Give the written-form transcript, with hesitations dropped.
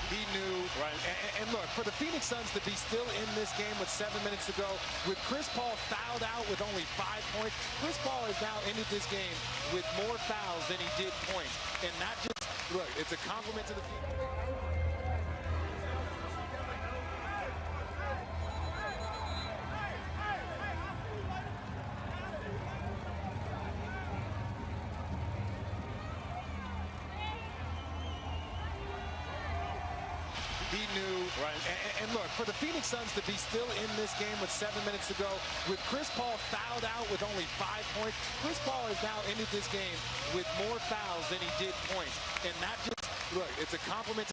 He knew. Right. And look, for the Phoenix Suns to be still in this game with 7 minutes to go, with Chris Paul fouled out with only 5 points, Chris Paul has now ended this game with more fouls than he did points. And not just, look, it's a compliment to the Phoenix. He knew. Right. And look, for the Phoenix Suns to be still in this game with 7 minutes to go, with Chris Paul fouled out with only 5 points, Chris Paul has now ended this game with more fouls than he did points. And not just, look, it's a compliment to